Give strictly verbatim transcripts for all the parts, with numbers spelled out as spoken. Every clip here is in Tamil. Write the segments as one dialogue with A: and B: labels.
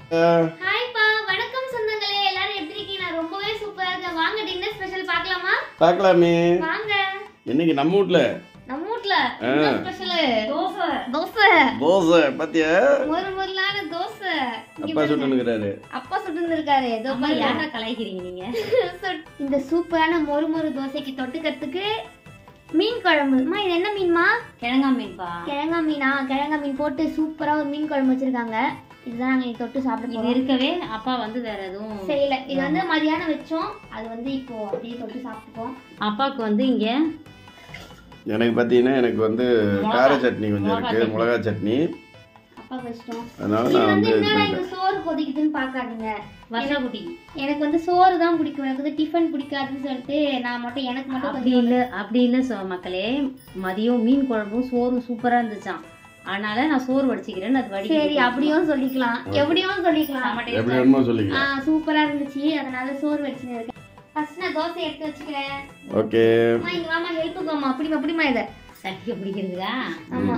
A: ஹாய் பா, வணக்கம் சொந்தங்களே. எல்லாரும் எப்படி இருக்கீங்க? நான் ரொம்பவே சூப்பரா இருக்கேன். வாங்க டின்னர் ஸ்பெஷல் பார்க்கலாமா?
B: பார்க்கலாமே.
A: வாங்க.
B: இன்னைக்கு நம்ம வீட்ல
A: நம்ம வீட்ல என்ன ஸ்பெஷல்? தோசை. தோசை.
B: தோசை பாத்தியா?
A: ஒரு முருளான தோசை.
B: அப்பா சுட்டுன்னுறாரு.
A: அப்பா சுட்டுன்னுருக்காரு. ஏதோ
C: அம்மா யாரா கலாய்க்கிறீங்க நீங்க?
A: இந்த சூப்பரான மொறு மொறு தோசைக்கு தொட்டுக்கிறதுக்கு மீன் குழம்பு. அம்மா இது என்ன மீன்மா?
C: கிழங்கா மீன்பா.
A: கிழங்கா மீனா? கிழங்கா மீன் போட்டு சூப்பரா ஒரு மீன் குழம்பு வச்சிருக்காங்க. இதுதான் நாங்க தொட்டு சாப்பிட
C: இது இருக்கவே அப்பா வந்து வேற எதுவும்
A: செய்யல. இது வந்து மதியானம் வச்சோம். அது வந்து இப்போ அப்படியே தொட்டு சாப்பிட்டுப்போம்.
C: அப்பாவுக்கு வந்து இங்க
B: எனக்கு பாத்தீங்கன்னா எனக்கு வந்து கார சட்னி கொஞ்சம் இருக்கு, மிளகா சட்னி.
A: அப்பா வச்சிட்டோம்.
B: அதனால நான் வந்து
A: என்னடா இந்த சோறு கொதிக்குதுன்னு பார்க்காதீங்க.
C: வர்ஷா குட்டி
A: எனக்கு வந்து சோறு தான் பிடிக்கும். எனக்கு வந்து டிஃபன் பிடிக்காதுன்னு சொல்லிட்டு நான் மட்டும் எனக்கு மட்டும்
C: அப்படி இல்லை அப்படி இல்லை சோ மக்களே. மதியம் மீன் குழம்பும் சோறும் சூப்பரா இருந்துச்சான். அதனால நான் சோறு வடிச்சிக்கிறேன்னு அது வடி. சரி, அப்படியும் சொல்லிக்கலாம், எப்படியும் சொல்லிக்கலாம்,
B: எப்படி வேணுமோ சொல்லிக்கலாம்.
A: ஆ சூப்பரா இருந்துச்சு. அதனால சோறு வடிச்சிட்டு இருக்கேன். ஃபர்ஸ்ட் நான் தோசை எடுத்து வச்சுக்கிறேன்.
B: ஓகே.
A: அம்மா இங்க வாமா, ஹெல்ப்புக்கு வாமா. அப்படிமா அப்படிமா இத
C: சட்டியை பிடிக்கிறதுக்கா?
A: ஆமா.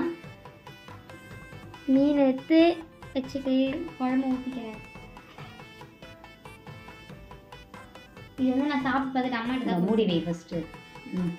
A: மீன் எடுத்து வச்சுட்டு குழம்பு ஊற்றிக்கிறேன். இது வந்து நான் சாப்பிட்டு பார்த்துட்டு அம்மா கிட்ட
C: மூடி வை ஃபர்ஸ்ட். ம்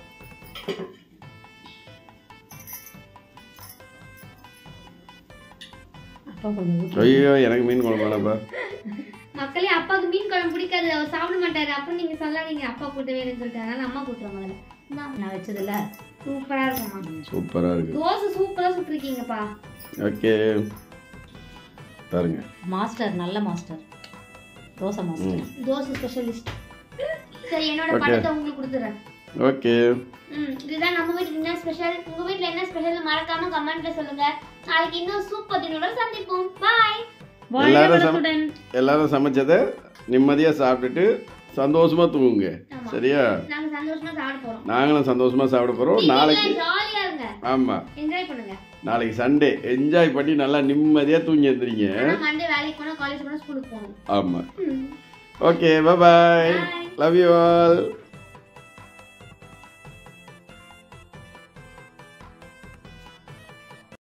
C: அப்பா கொஞ்சம்
B: ஐயோ எனக்கு மீன் குழம்பு வேணாப்பா.
A: மக்களே, அப்பாவுக்கு மீன் குழம்பு பிடிக்காது, அவர் சாப்பிட மாட்டாரு. அப்புறம் நீங்க சொல்லாதீங்க அப்பா கூட்ட வேணும்னு சொல்லிட்டு. அதனால அம்மா கூட்டுறோம். முதல்ல
C: நான் வச்சதுல
A: சூப்பரா இருக்குமா?
B: சூப்பரா இருக்கு.
A: தோசை சூப்பரா சுட்டுருக்கீங்கப்பா.
B: ஓகே பாருங்க.
C: மாஸ்டர், நல்ல master, dosa master,
A: dosa specialist. சரி, என்னோட படத்தை உங்களுக்கு கொடுத்துறேன்.
B: ஓகே.
A: ம் இதுதான் நம்ம வீட்ல என்ன ஸ்பெஷல். உங்க வீட்ல என்ன ஸ்பெஷல் மறக்காம கமெண்ட்ல சொல்லுங்க. நாளைக்கு இன்னும் சூப்பர் டின்னரோட சந்திப்போம். பை.
B: எல்லாரும் எல்லாரும் சமைச்சதை நிம்மதியா சாப்பிட்டுட்டு சந்தோஷமா தூங்குங்க. சரியா?
A: நாங்க சந்தோஷமா சாப்பிட போறோம்.
B: நாங்களும் சந்தோஷமா சாப்பிட போறோம். நாளைக்கு
A: ஜாலியா இருங்க.
B: ஆமா,
A: என்ஜாய் பண்ணுங்க.
B: நாளைக்கு சண்டே என்ஜாய் பண்ணி நல்லா நிம்மதியா தூங்கி எந்திரிங்க.
A: மண்டே வேலைக்கு போனா, காலேஜ் போனா, ஸ்கூலுக்கு போகணும்.
B: ஆமா. Okay, bye bye. Love you all.